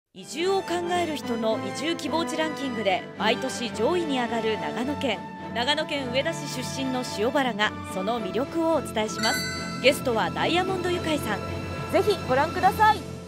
移住を考える人の移住希望地ランキングで毎年上位に上がる長野県上田市出身の塩原がその魅力をお伝えします。ゲストはダイヤモンドユカイさん。ぜひご覧ください。